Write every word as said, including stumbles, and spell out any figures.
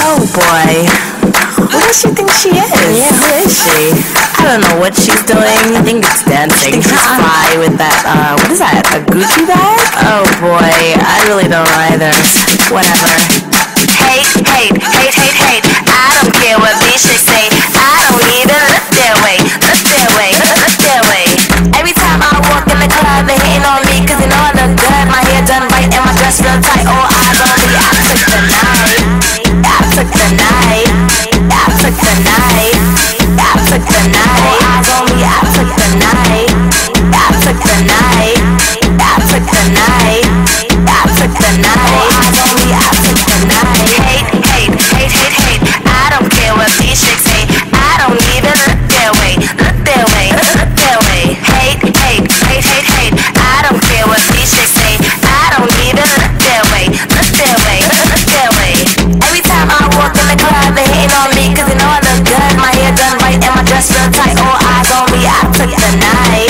Oh boy. Who does she think she is? Yeah, who is she? I don't know what she's doing. I think it's dancing. She's fly with that, uh, what is that? A Gucci bag? Oh boy, I really don't know either. Whatever. Hate, hate, hate, hate, hate. I don't care what these chicks say. I don't even look their way. Look their way, look their way. Every time I walk in the club, they hating on me cause they know I look good. My hair done right and my dress real tight. All eyes on me. I took the night. I took the night. I took the night. I took the night. All eyes on me. I took the night. I took the night. I took the night. I took the night. All eyes on me. I took the night. Hate, hate, hate, hate, hate. I don't care what these chicks say. I don't even look their way. Look their way. Look their way. Hate, hate, hate, hate, hate. I don't care what these chicks say. I don't even look their way. Look their way. Look their way. Every time I walk in the club, they hating on me cause they know I look good. My hair done right and my dress real tight. All eyes on me. I took the night.